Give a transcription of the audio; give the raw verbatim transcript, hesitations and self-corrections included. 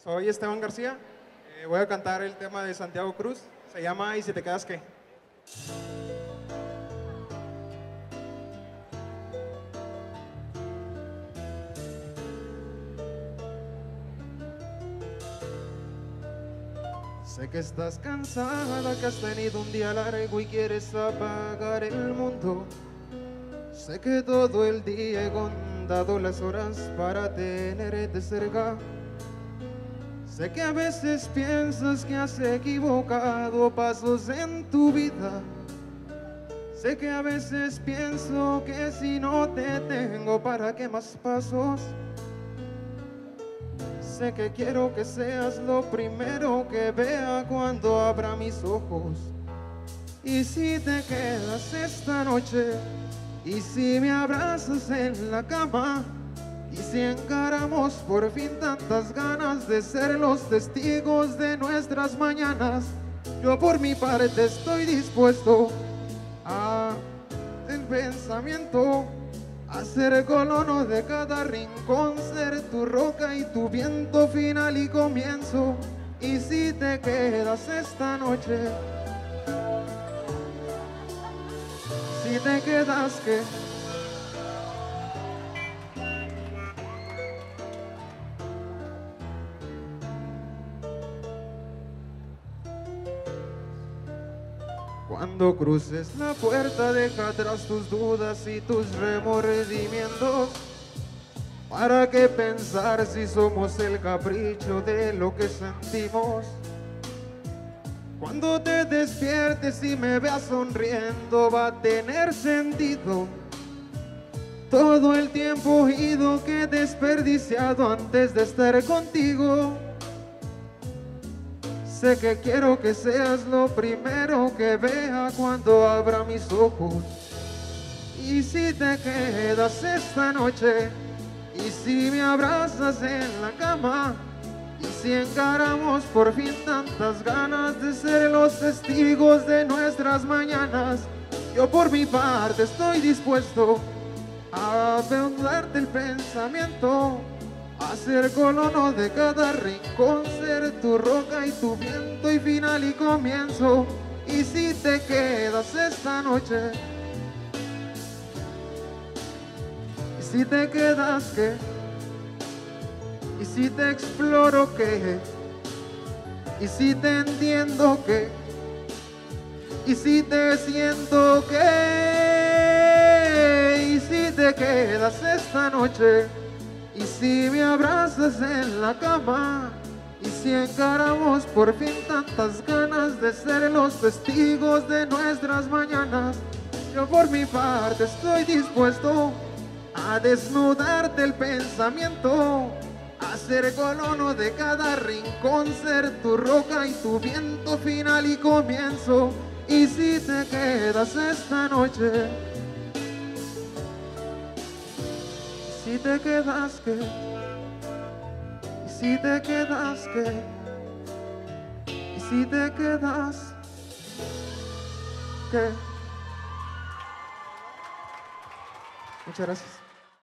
Soy Esteban García. Eh, voy a cantar el tema de Santiago Cruz. Se llama ¿Y si te quedas qué? Sé que estás cansada, que has tenido un día largo y quieres apagar el mundo. Sé que todo el día he contado las horas para tenerte cerca. Sé que a veces piensas que has equivocado pasos en tu vida. Sé que a veces pienso que si no te tengo, ¿para qué más pasos? Sé que quiero que seas lo primero que vea cuando abra mis ojos. Y si te quedas esta noche, y si me abrazas en la cama, y si encaramos por fin tantas ganas de ser los testigos de nuestras mañanas, yo por mi parte estoy dispuesto a el pensamiento, a ser colono de cada rincón, ser tu roca y tu viento final y comienzo. Y si te quedas esta noche, si te quedas que cuando cruces la puerta, deja atrás tus dudas y tus remordimientos. ¿Para qué pensar si somos el capricho de lo que sentimos? Cuando te despiertes y me veas sonriendo, va a tener sentido todo el tiempo ido que he desperdiciado antes de estar contigo. Sé que quiero que seas lo primero que vea cuando abra mis ojos. Y si te quedas esta noche, y si me abrazas en la cama, y si encaramos por fin tantas ganas de ser los testigos de nuestras mañanas, yo por mi parte estoy dispuesto a darte el pensamiento, a ser colono de cada rincón, ser tu roca y tu viento y final y comienzo. Y si te quedas esta noche, y si te quedas qué, y si te exploro qué, y si te entiendo qué, y si te siento qué, y si te quedas esta noche, y si me abrazas en la cama, y si encaramos por fin tantas ganas de ser los testigos de nuestras mañanas, yo por mi parte estoy dispuesto a desnudarte el pensamiento, a ser colono de cada rincón, ser tu roca y tu viento final y comienzo. Y si te quedas esta noche, si te quedas que, y si te quedas que, y si te quedas que. Muchas gracias.